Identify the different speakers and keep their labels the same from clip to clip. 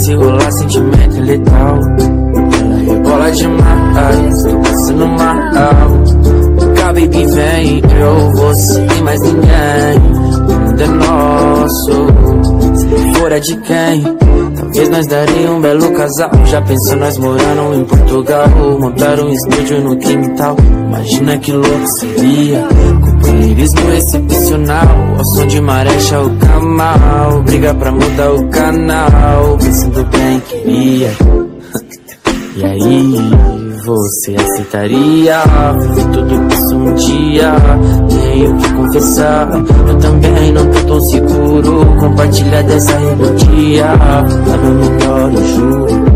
Speaker 1: se rolar sentimento é letal. Ela rebola demais, tô passando mal. Cá, baby, vem, eu, você e mais ninguém. O mundo é nosso, se fora de quem? Talvez nós daria um belo casal. Já pensou nós morando em Portugal, montar um estúdio no quintal. Imagina que louco seria, companheirismo excepcional. Ao som de Marechal o Kamal, briga pra mudar o canal, pensando bem queria. E aí, você aceitaria viver tudo isso um dia? Tenho que confessar, eu também não tô tão seguro. Compartilhar dessa rebeldia, nada melhor, eu juro.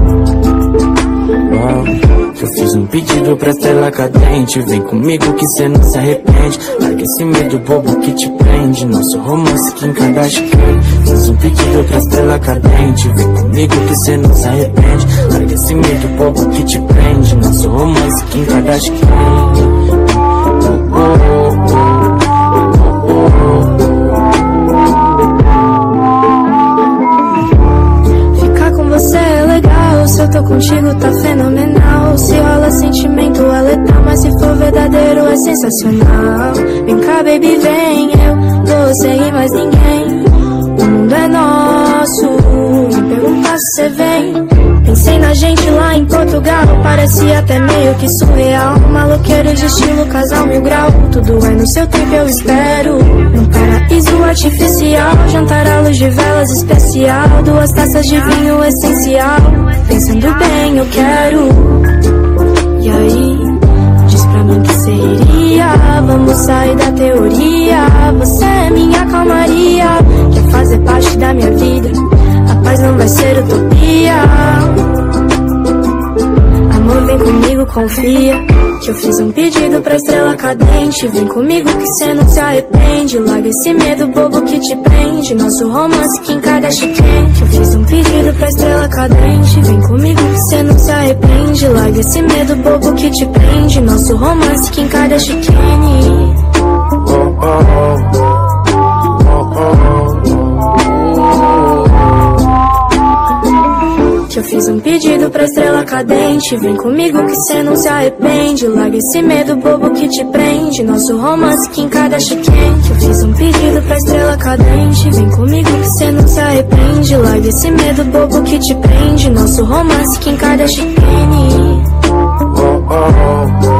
Speaker 1: Eu fiz um pedido pra estrela cadente, vem comigo que cê não se arrepende. Larga esse medo bobo que te prende, nosso romance Kim Kardashian. Fiz um pedido pra estrela cadente, vem comigo que cê não se arrepende. Larga esse medo bobo que te prende, nosso romance Kim Kardashian.
Speaker 2: Ficar com você é legal, se eu tô contigo tá fenomenal. Se rola sentimento é letal, mas se for verdadeiro é sensacional. Vem cá, baby, vem, eu, você e mais ninguém. O mundo é nosso, me perguntar se cê vem. Pensei na gente lá em Portugal, parecia até meio que surreal. Maloqueiro de estilo casal 1000 grau, tudo é no seu tempo, eu espero. Num paraíso artificial, jantar à luz de velas especial. 2 taças de vinho essencial, pensando bem eu quero. E aí, diz pra mim que cê iria, vamos sair da teoria. Você é minha calmaria, quer fazer parte da minha vida. A paz não vai ser utopia. Amor, vem comigo, confia, que eu fiz um pedido pra estrela cadente. Vem comigo que cê não se arrepende. Larga esse medo bobo que te prende, nosso romance Kim Kardashian. Que eu fiz um pedido pra estrela cadente. Vem comigo que cê não se arrepende. Larga esse medo bobo que te prende, nosso romance Kim Kardashian. Eu fiz um pedido pra estrela cadente. Vem comigo que cê não se arrepende. Larga esse medo bobo que te prende, nosso romance Kim Kardashian. Que eu fiz um pedido pra estrela cadente. Vem comigo que cê não se arrepende. Larga esse medo bobo que te prende, nosso romance Kim Kardashian.